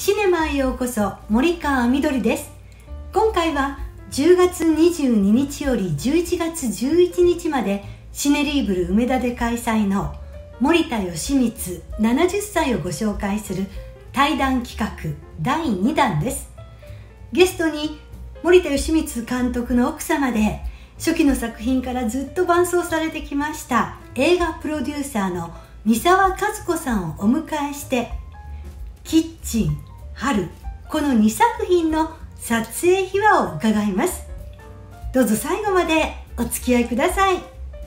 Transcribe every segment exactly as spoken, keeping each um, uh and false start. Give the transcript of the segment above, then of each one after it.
シネマへようこそ。森川みどりです。今回はじゅうがつにじゅうににちよりじゅういちがつじゅういちにちまでシネリーブル梅田で開催の森田義満ななじゅっさいをご紹介する対談企画だいにだんです。ゲストに森田義満監督の奥様で、初期の作品からずっと伴走されてきました映画プロデューサーの三沢和子さんをお迎えして、キッチン、春、このにさく品の撮影秘話を伺います。どうぞ最後までお付き合いください。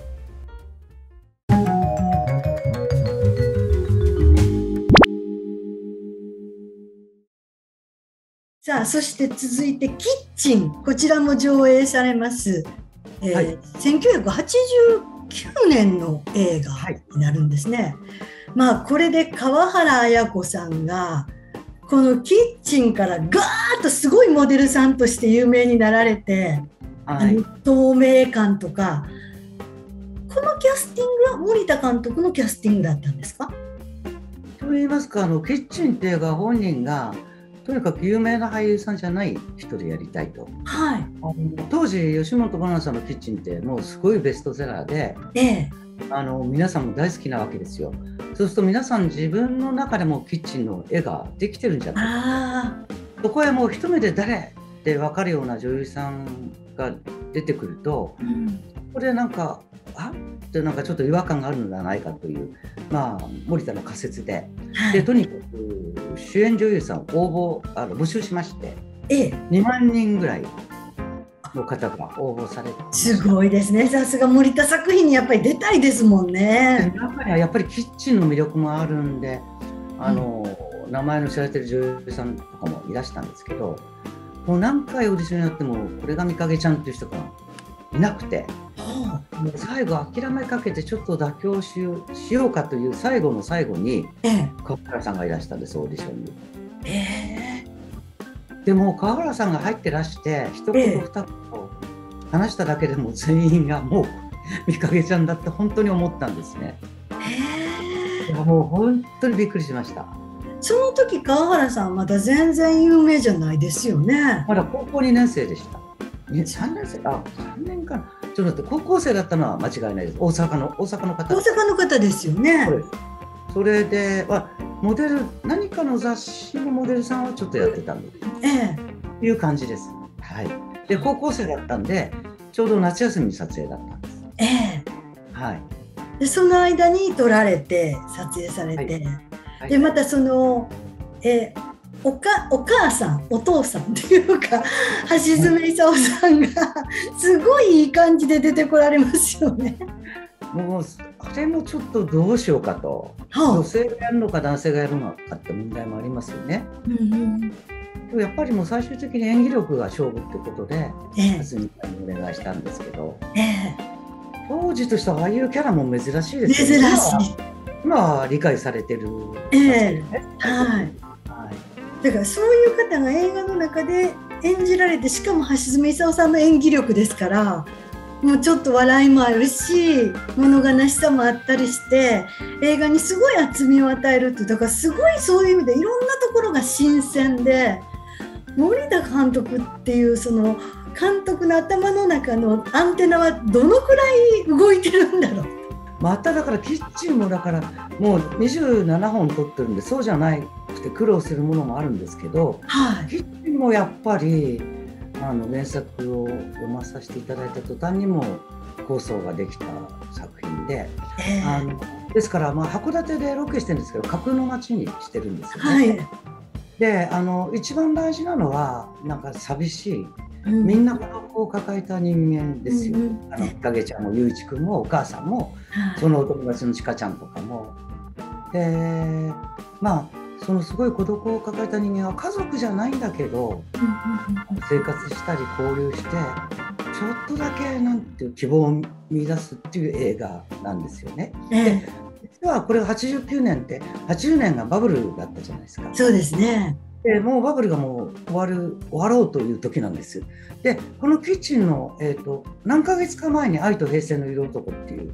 さあ、そして続いてキッチン、こちらも上映されます、えーはい、せんきゅうひゃくはちじゅうきゅうねんの映画になるんですね、はい、まあこれで川原綾子さんがこのキッチンからガーッとすごいモデルさんとして有名になられて、はい、あの透明感とか、このキャスティングは森田監督のキャスティングだったんですか？ と言いますか、あのキッチンっていうか本人がとにかく有名な俳優さんじゃない人でやりたいと、はい、あの当時吉本ばなさんのキッチンってもうすごいベストセラーで、ええ、あの皆さんも大好きなわけですよ。そうすると皆さん自分の中でもキッチンの絵ができてるんじゃないか、そこへもう一目で誰って分かるような女優さんが出てくると、うん、これなんかあってなんかちょっと違和感があるのではないかという、まあ、森田の仮説で、はい、でとにかく主演女優さんを応募あの募集しまして、ええ、にまんにんぐらいの方が応募されて、 すごいですね。さすが森田作品にやっぱり出たいですもんね。 中にはやっぱりキッチンの魅力もあるんで、あの、うん、名前の知られてる女優さんとかもいらしたんですけど、もう何回オーディションやってもこれがみかげちゃんっていう人がいなくて、はあ、もう最後諦めかけてちょっと妥協しよう、しようかという最後の最後に、ええ、川原さんがいらしたんです、オーディションに。えー、でも川原さんが入ってらして一言二言話しただけでも全員がもうみかげちゃんだって本当に思ったんですね。えー、もう本当にびっくりしました。 その時川原さんまだ全然有名じゃないですよね。 まだ高校にねんせいでした。さんねんせい、あ、さんねんかな。ちょっと待って、高校生だったのは間違いないです。大阪の大阪の方。 大阪の方ですよね。 それで、まあ、モデル何かの雑誌のモデルさんはちょっとやってたんです。ええ、いう感じです。はい。で高校生だったんでちょうど夏休み撮影だったんです。ええ、はい。 でその間に撮られて撮影されて、はいはい、でまたそのえおかお母さんお父さんっていうか橋爪功さんがすごいいい感じで出てこられますよね。 もうあれもちょっとどうしようかと、はあ、女性がやるのか男性がやるのかって問題もありますよね。うんうん、やっぱりもう最終的に演技力が勝負ってことで蓮見さんにお願いしたんですけど、ええ、当時としてはああいうキャラも珍しいですよね。珍しい。今は理解されてる、ええ、 はい。だからそういう方が映画の中で演じられて、しかも橋爪功さんの演技力ですから、もうちょっと笑いもあるし物悲しさもあったりして映画にすごい厚みを与えるって、だからすごいそういう意味でいろんなところが新鮮で、森田監督っていうその監督の頭の中のアンテナはどのくらい動いてるんだろう。 まただからキッチンもだからもうにじゅうななほん撮ってるんでそうじゃなくて苦労するものもあるんですけど、はい、キッチンもやっぱりあの原作を読まさせていただいた途端にも構想ができた作品で、えー、あのですからまあ函館でロケしてるんですけど架空の街にしてるんですよね。はい、であの一番大事なのはなんか寂しい、うん、みんな孤独を抱えた人間ですよ。うん、あのかげちゃんもゆういちくんもお母さんも、はい、そのお友達のちかちゃんとかも。でまあそのすごい孤独を抱えた人間は家族じゃないんだけど、うん、生活したり交流してちょっとだけなんていう希望を見出すっていう映画なんですよね。えー、で実はこれはちじゅうきゅうねんってはちじゅうねんがバブルだったじゃないですか。 そうですね。 でもうバブルがもう終わる終わろうという時なんです。でこのキッチンの、えーと、何ヶ月か前に愛と平成の色男っていう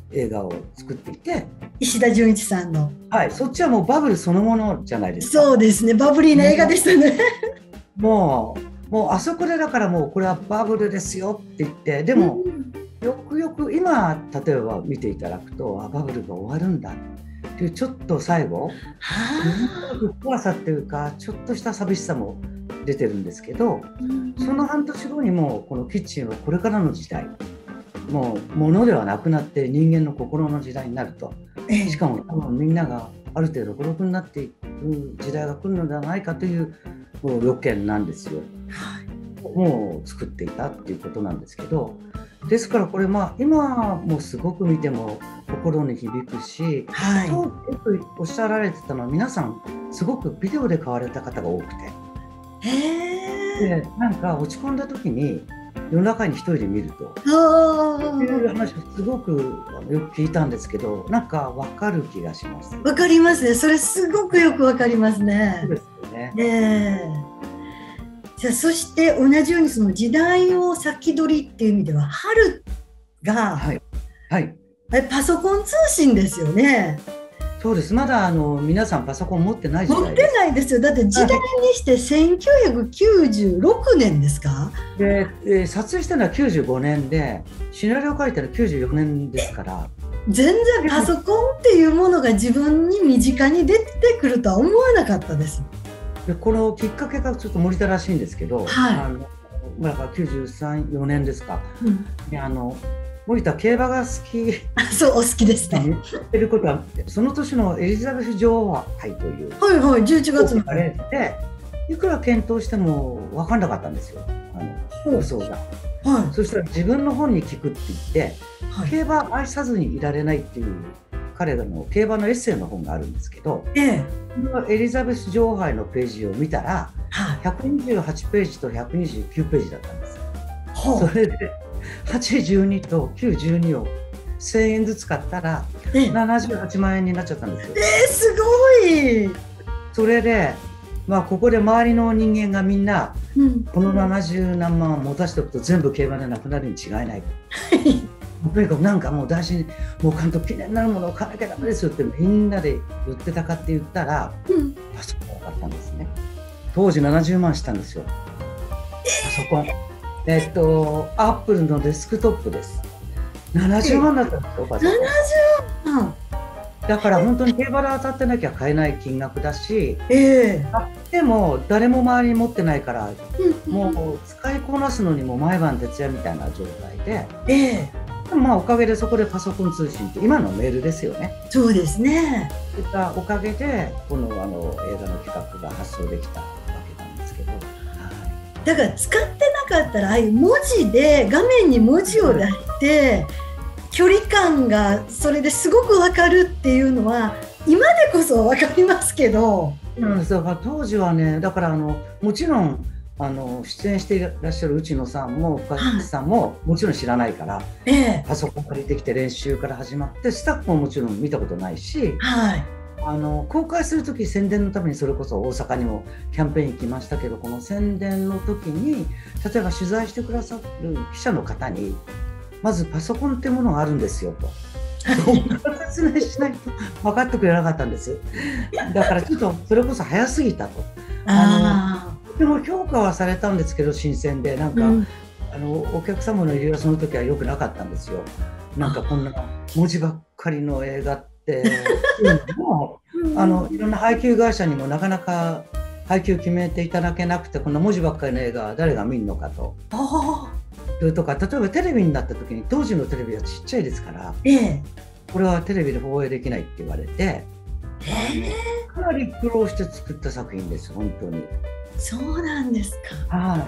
映画を作っていて、 石田純一さんの、 はい、そっちはもうバブルそのものじゃないですか。 そうですね、バブリーな映画でしたね。 もうもうあそこでだからもうこれはバブルですよって言って、でも、うん、よくよく今例えば見ていただくと、あバブルが終わるんだっていうちょっと最後怖さっていうかちょっとした寂しさも出てるんですけど、その半年後にもこのキッチンはこれからの時代、もう物ではなくなって人間の心の時代になると、しかも多分みんながある程度孤独になっていく時代が来るのではないかという予見なんですよ。もう作っていたっていうことなんですけど、ですからこれまあ今もすごく見ても心に響くし、はい、よくおっしゃられてたのは皆さんすごくビデオで買われた方が多くて、へでなんか落ち込んだ時に夜中に一人で見るという話をすごくよく聞いたんですけど、なんか分かる気がします。 分かりますね。それすごくよく分かりますね。 そうですよね。 ねじゃあそして同じようにその時代を先取りっていう意味では春が、 はいはい、 パソコン通信ですよね。 そうです。まだあの皆さんパソコン持ってない時代です。 持ってないですよ。だって時代にしてせんきゅうひゃくきゅうじゅうろくねんですか。 で、えー、撮影したのはきゅうじゅうごねんで、シナリオ書いたのはきゅうじゅうよねんですから。 全然パソコンっていうものが自分に身近に出てくるとは思わなかったです。 でこのきっかけがちょっと森田らしいんですけど、はい、あのだからきゅうじゅうさん、よねんですか。うん、であの森田競馬が好き。 そうお好きですね。 言ってることはその年のエリザベス女王杯というはいはいじゅういちがつのあれでいくら検討しても分かんなかったんですよ、あの予想が。はい、そしたら自分の本に聞くって言って、はい、競馬愛さずにいられないっていう彼らの競馬のエッセイの本があるんですけど、ええ、エリザベス女王杯のページを見たら、はい、ひゃくにじゅうはちページとひゃくにじゅうきゅうページだったんですよ。はあ、それではちじゅうにときゅうじゅうにをせんえんずつ買ったらななじゅうはちまんえんになっちゃったんですよ。 えー、すごい。 それで、まあ、ここで周りの人間がみんな、うん、このななじゅうなんまん持たせておくと全部競馬でなくなるに違いない。とにかくなんかもう大事にもう監督記念になるものを買わなきゃダメですよってみんなで言ってたかって言ったら、うん、パソコン買ったんですね。当時ななじゅうまんしたんですよ、パソコン。えっとアップルのデスクトップです。ななじゅうまんだったんですよ、パソコン。 ななじゅうまんだから本当に競馬で当たってなきゃ買えない金額だし、えー、買っても誰も周りに持ってないから、うん、もう使いこなすのにも毎晩徹夜みたいな状態で、えー、でもまあおかげでそこでパソコン通信って今のメールですよね。 そうですね。 そういったおかげでこのあの映画の企画が発想できたわけなんですけど、はい、 だから使ってなかったらああいう文字で画面に文字を出して距離感がそれですごく分かるっていうのは今でこそ分かりますけど、 うん、だから当時はね、だからあのもちろんあの出演していらっしゃる内野さんも深津さんももちろん知らないから、ええ、パソコン借りてきて練習から始まってスタッフももちろん見たことないし、はい、あの公開する時宣伝のためにそれこそ大阪にもキャンペーン行きましたけど、この宣伝の時に例えば取材してくださる記者の方にまずパソコンってものがあるんですよと説明しないと分かってくれなかったんです。だからちょっとそれこそ早すぎたと。あのとても評価はされたんですけど新鮮で、なんか、うん、あのお客様の入りはその時は良くなかったんですよ。なんかこんな文字ばっかりの映画ってもうあのいろんな配給会社にもなかなか配給決めていただけなくて、こんな文字ばっかりの映画誰が見るのかと。それとか例えばテレビになった時に当時のテレビはちっちゃいですから、ええ、これはテレビで放映できないって言われて、えー、かなり苦労して作った作品です本当に。 そうなんですか。 はい。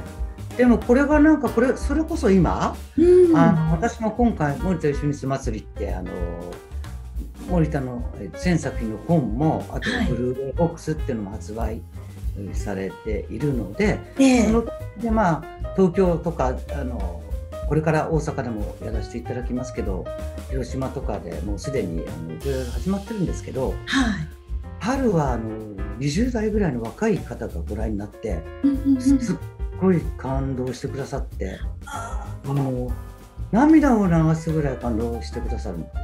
でもこれがなんかこれそれこそ今、うん、あの私も今回森田芳光祭りってあの森田の全作品の本もあとブルーレイボックスっていうのも発売されているので、はい、そのでまあ東京とかあのこれから大阪でもやらせていただきますけど、広島とかでもうすでにあの上映が始まってるんですけど、はい、春はあのにじゅう代ぐらいの若い方がご覧になってすっごい感動してくださって、あの涙を流すぐらい感動してくださるんですよ。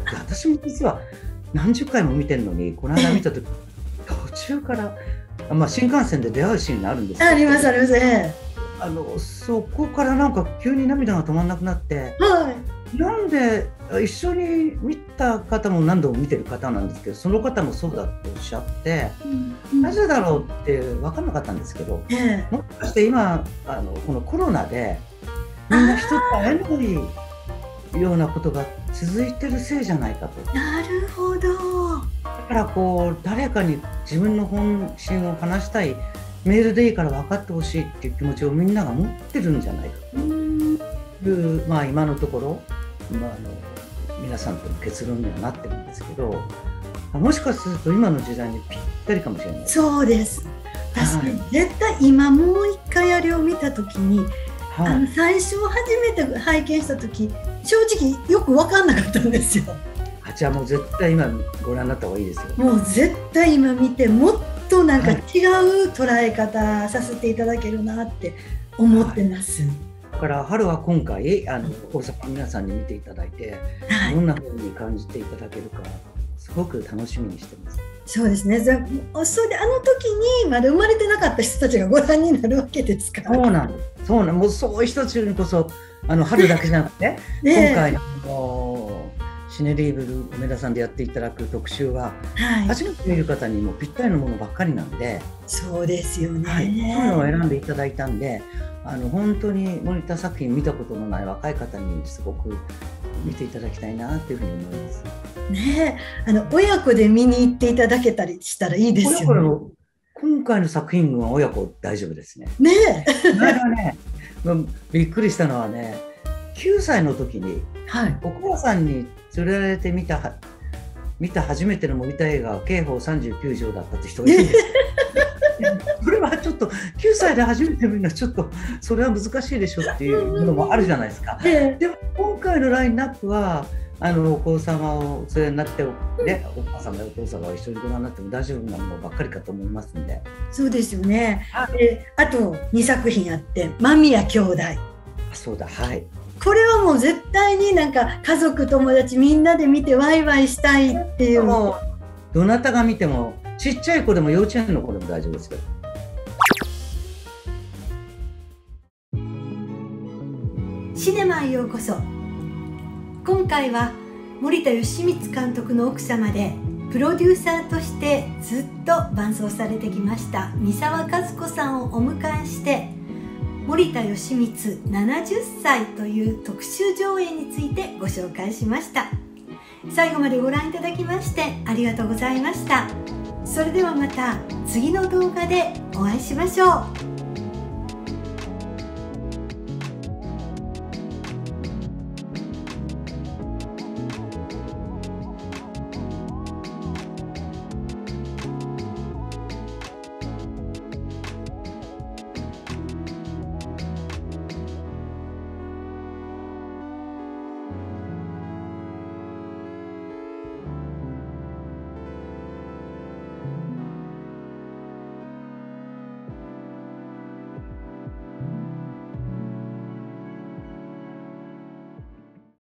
私も実は何十回も見てるのに、この間見た時途中からまあ新幹線で出会うシーンがあるんですけど、 ありますありますね。 あのそこからなんか急に涙が止まらなくなって、 はい、 なんで一緒に見た方も何度も見てる方なんですけど、その方もそうだっておっしゃって、うんうん、なぜだろうって分かんなかったんですけど、えー、もしかして今あのこのコロナでみんな人と会えないようなことが続いてるせいじゃないかと。 なるほど。 だからこう誰かに自分の本心を話したい、メールでいいから分かってほしいっていう気持ちをみんなが持ってるんじゃないかという、まあ、今のところ、まあ、あの皆さんとの結論にはなってるんですけど、もしかすると今の時代にぴったりかもしれない。 そうです。確かに、はい、絶対今もう一回あれを見た時に、はい、あの最初初めて拝見した時正直よく分かんなかったんですよ。 あ、じゃあもう絶対今ご覧になった方がいいですよ。 もう絶対今見てもっとなんか違う捉え方させていただけるなって思ってます。はい、 だから春は今回あの大阪の皆さんに見ていただいて、はい、どんな風に感じていただけるかすごく楽しみにしてます。 そうですね。それであの時にまだ生まれてなかった人たちがご覧になるわけですから。 そうなんです。そうなんもうそういう人たちにこそあの春だけじゃなくて、ね、今回のシネリーブル梅田さんでやっていただく特集は、はい、初めて見る方にもぴったりのものばっかりなんで。 そうですよね。 はい、そういうのを選んでいただいたんで、あの本当に森田作品見たことのない若い方にすごく見ていただきたいなというふうに思います。 ねえ、あの親子で見に行っていただけたりしたらいいですよね。親子今回の作品は親子大丈夫ですね。 ねえ。これはね、びっくりしたのはね、きゅうさいの時に、はい、お母さんに連れられて見た見た初めての森田映画は刑法さんじゅうきゅう条だったって人がいるんです。それはちょっときゅうさいで初めて見るのはちょっとそれは難しいでしょっていうのもあるじゃないですか。でも今回のラインナップはあのお子様をお連れになって、ね、お母様やお父様が一緒にご覧になっても大丈夫なものばっかりかと思いますんで。 そうですよね。あ, あとにさく品あって間宮兄弟。 あ、そうだ、はい。 これはもう絶対になんか家族友達みんなで見てワイワイしたいっていう。もうどなたが見てもちっちゃい子でも幼稚園の子でも大丈夫ですけど。 シネマへようこそ。今回は森田義満監督の奥様でプロデューサーとしてずっと伴走されてきました三沢和子さんをお迎えして、森田義満ななじゅっさいという特集上映についてご紹介しました。最後までご覧いただきましてありがとうございました。それではまた次の動画でお会いしましょう。